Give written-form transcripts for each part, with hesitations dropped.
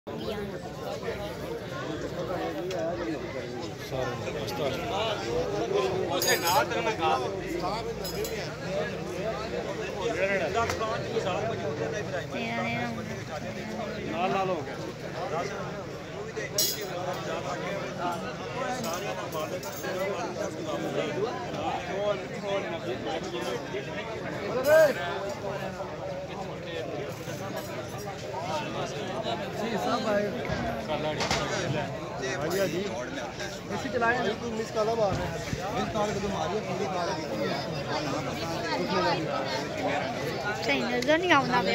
सही नजर नहीं आना पे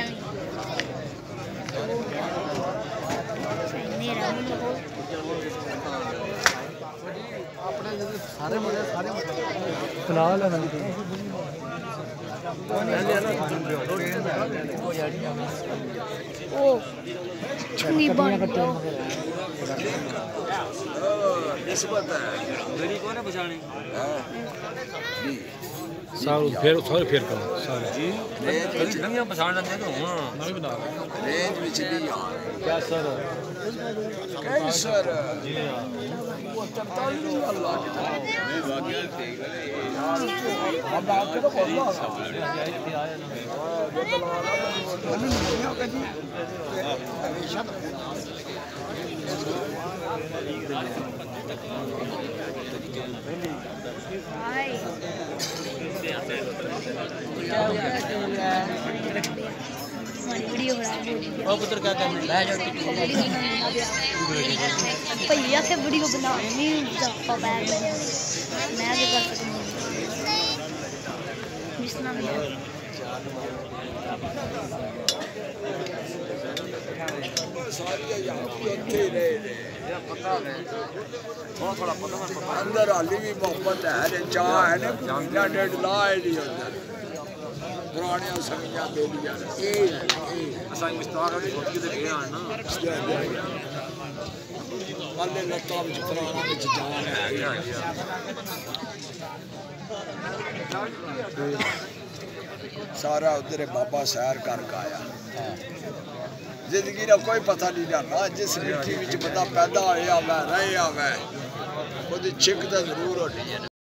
सही नहीं रहा सारे फिलहाल ओ छुई बन गया निस्बत है मेरी को ना बचाने सारे फेर करो सारे जी रेंज नहीं पहचान लेते तो नहीं बना रेंज में चली यार क्या सर कई सर जी हां वो 43 वाला मैं वाकई देख अब आपके तो बोलो वीडियो बना पुत्र क्या करने भैया के वीडियो बनानी मैं भी कर सकती अंदर हाली भी मोहब्बत है चाह है ना महीना डेढ़ ला है नहीं अंदर पुराने समियां बेलियां असा मुस्ताक ने छोटी ते गए ना वाले लत्ता विच पुराना विच जान है सारा उधर बाबा सैर करके आया जिंदगी का कोई पता नहीं जाता जिस मिट्टी में बंदा पैदा होया वै रहा वै छिक तो जरूर होनी है।